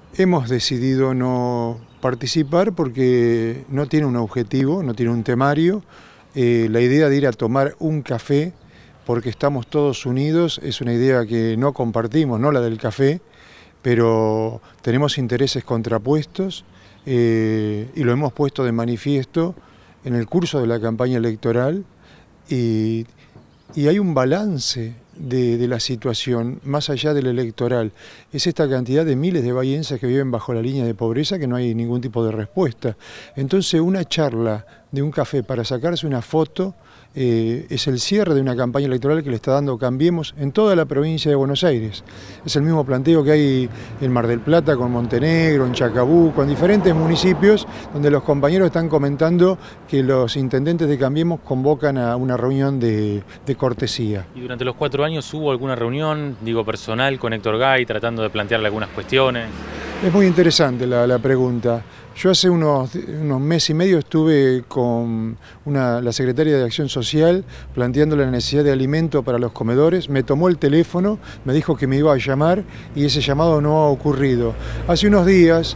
Hemos decidido no participar porque no tiene un objetivo, no tiene un temario. La idea de ir a tomar un café porque estamos todos unidos es una idea que no compartimos, no la del café, pero tenemos intereses contrapuestos y lo hemos puesto de manifiesto en el curso de la campaña electoral y hay un balance de la situación, más allá del electoral. Es esta cantidad de miles de bahienses que viven bajo la línea de pobreza que no hay ningún tipo de respuesta. Entonces una charla de un café para sacarse una foto es el cierre de una campaña electoral que le está dando Cambiemos en toda la provincia de Buenos Aires. Es el mismo planteo que hay en Mar del Plata, con Montenegro, en Chacabuco, en diferentes municipios donde los compañeros están comentando que los intendentes de Cambiemos convocan a una reunión de cortesía. ¿Y durante los 4 años hubo alguna reunión, personal, con Héctor Gay, tratando de plantearle algunas cuestiones? Es muy interesante la pregunta. Yo hace unos meses y medio estuve con la secretaria de Acción Social planteándole la necesidad de alimento para los comedores. Me tomó el teléfono, me dijo que me iba a llamar y ese llamado no ha ocurrido. Hace unos días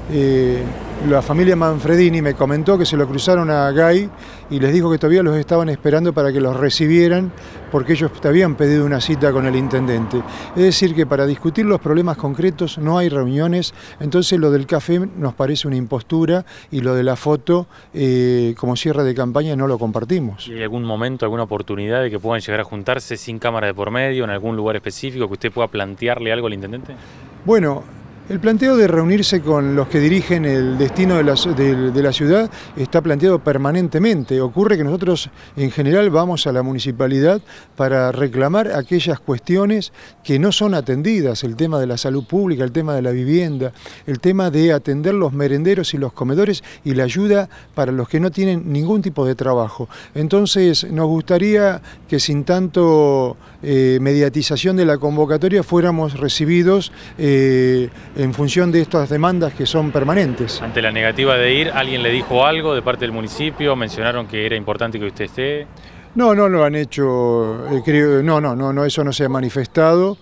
la familia Manfredini me comentó que se lo cruzaron a Gay y les dijo que todavía los estaban esperando para que los recibieran porque ellos te habían pedido una cita con el intendente. Es decir, que para discutir los problemas concretos no hay reuniones, entonces lo del café nos parece una impostura y lo de la foto como cierre de campaña no lo compartimos. ¿Y hay algún momento, alguna oportunidad de que puedan llegar a juntarse sin cámara de por medio, en algún lugar específico, que usted pueda plantearle algo al intendente? Bueno, el planteo de reunirse con los que dirigen el destino de la ciudad está planteado permanentemente. Ocurre que nosotros en general vamos a la municipalidad para reclamar aquellas cuestiones que no son atendidas, el tema de la salud pública, el tema de la vivienda, el tema de atender los merenderos y los comedores y la ayuda para los que no tienen ningún tipo de trabajo. Entonces nos gustaría que sin tanto mediatización de la convocatoria fuéramos recibidos en función de estas demandas que son permanentes. Ante la negativa de ir, ¿alguien le dijo algo de parte del municipio? ¿Mencionaron que era importante que usted esté? No, no lo han hecho, creo, no, eso no se ha manifestado.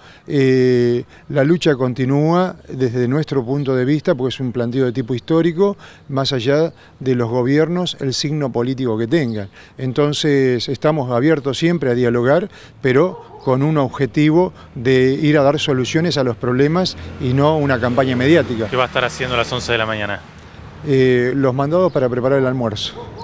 La lucha continúa desde nuestro punto de vista, porque es un planteo de tipo histórico, más allá de los gobiernos, el signo político que tengan. Entonces estamos abiertos siempre a dialogar, pero con un objetivo de ir a dar soluciones a los problemas y no una campaña mediática. ¿Qué va a estar haciendo a las 11 de la mañana? Los mandados para preparar el almuerzo.